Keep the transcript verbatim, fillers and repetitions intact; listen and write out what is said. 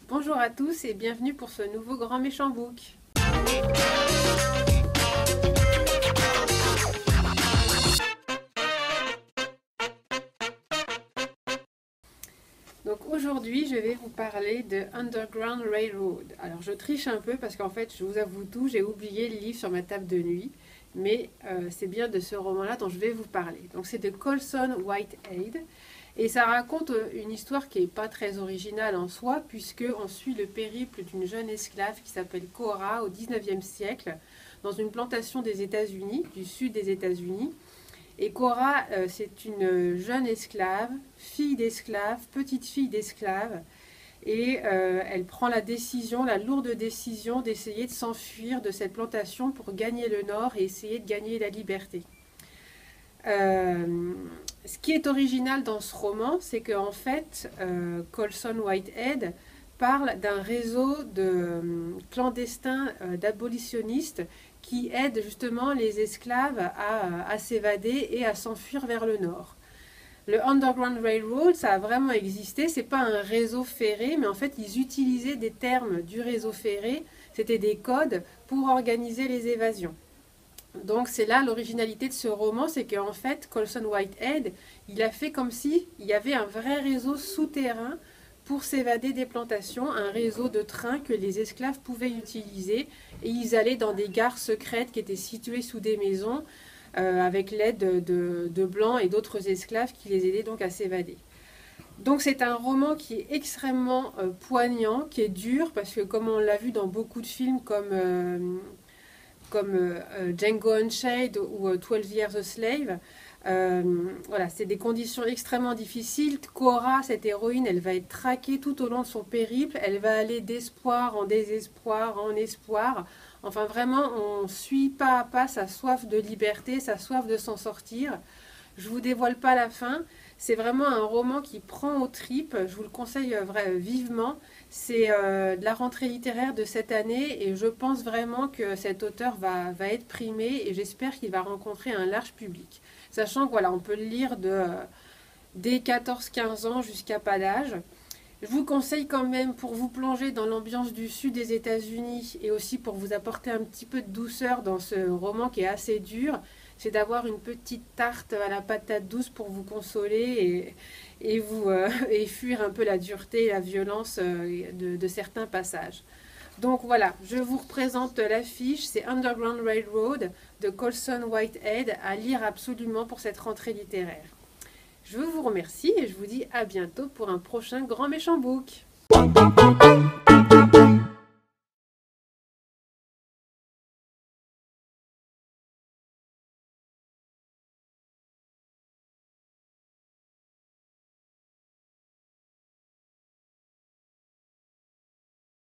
Bonjour à tous et bienvenue pour ce nouveau Grand Méchant Book. Donc aujourd'hui je vais vous parler de Underground Railroad. Alors je triche un peu parce qu'en fait je vous avoue tout, j'ai oublié le livre sur ma table de nuit. Mais euh, c'est bien de ce roman-là dont je vais vous parler. Donc c'est de Colson Whitehead. Et ça raconte une histoire qui n'est pas très originale en soi, puisqu'on suit le périple d'une jeune esclave qui s'appelle Cora au dix-neuvième siècle, dans une plantation des États-Unis, du sud des États-Unis. Et Cora, euh, c'est une jeune esclave, fille d'esclave, petite fille d'esclave, et euh, elle prend la décision, la lourde décision d'essayer de s'enfuir de cette plantation pour gagner le nord et essayer de gagner la liberté. Euh, ce qui est original dans ce roman, c'est qu'en fait, euh, Colson Whitehead parle d'un réseau de euh, clandestins euh, d'abolitionnistes qui aident justement les esclaves à, à s'évader et à s'enfuir vers le nord. Le Underground Railroad, ça a vraiment existé, c'est pas un réseau ferré, mais en fait ils utilisaient des termes du réseau ferré, c'était des codes pour organiser les évasions. Donc c'est là l'originalité de ce roman, c'est qu'en fait Colson Whitehead, il a fait comme si il y avait un vrai réseau souterrain pour s'évader des plantations, un réseau de trains que les esclaves pouvaient utiliser, et ils allaient dans des gares secrètes qui étaient situées sous des maisons, euh, avec l'aide de, de, de blancs et d'autres esclaves qui les aidaient donc à s'évader. Donc c'est un roman qui est extrêmement euh, poignant, qui est dur, parce que comme on l'a vu dans beaucoup de films comme... Euh, comme euh, Django Unchained ou euh, twelve Years a Slave. Euh, voilà, c'est des conditions extrêmement difficiles. Cora, cette héroïne, elle va être traquée tout au long de son périple. Elle va aller d'espoir en désespoir, en espoir. Enfin, vraiment, on suit pas à pas sa soif de liberté, sa soif de s'en sortir. Je vous dévoile pas la fin. C'est vraiment un roman qui prend aux tripes. Je vous le conseille euh, vivement. C'est euh, de la rentrée littéraire de cette année et je pense vraiment que cet auteur va, va être primé et j'espère qu'il va rencontrer un large public. Sachant que voilà, on peut le lire de, euh, dès quatorze quinze ans jusqu'à pas d'âge. Je vous conseille quand même, pour vous plonger dans l'ambiance du sud des États-Unis et aussi pour vous apporter un petit peu de douceur dans ce roman qui est assez dur, c'est d'avoir une petite tarte à la patate douce pour vous consoler et, et, vous, euh, et fuir un peu la dureté et la violence euh, de, de certains passages. Donc voilà, je vous représente l'affiche, c'est Underground Railroad de Colson Whitehead, à lire absolument pour cette rentrée littéraire. Je vous remercie et je vous dis à bientôt pour un prochain Grand Méchant Book.